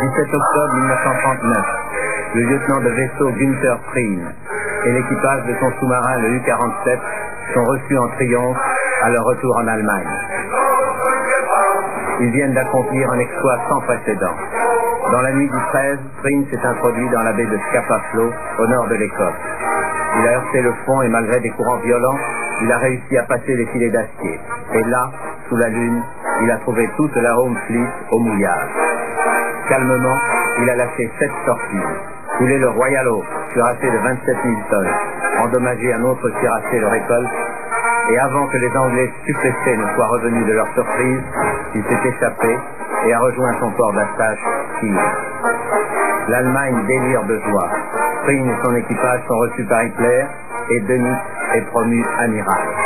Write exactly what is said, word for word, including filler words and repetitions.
dix-sept octobre mille neuf cent trente-neuf, le lieutenant de vaisseau Günther Prien et l'équipage de son sous-marin, le U quarante-sept, sont reçus en triomphe à leur retour en Allemagne. Ils viennent d'accomplir un exploit sans précédent. Dans la nuit du treize, Prien s'est introduit dans la baie de Scapa Flow, au nord de l'Écosse. Il a heurté le fond et malgré des courants violents, il a réussi à passer les filets d'acier. Et là, sous la lune, il a trouvé toute la Home Fleet au mouillage. Calmement, il a lâché sept torpilles, coulé le Royal Oak, cuirassé de vingt-sept mille tonnes, endommagé un autre cuirassé de récolte, et avant que les Anglais stupéfaits ne soient revenus de leur surprise, il s'est échappé et a rejoint son port d'attache, Kiel. L'Allemagne délire de joie. Prien et son équipage sont reçus par Hitler et Dönitz est promu amiral.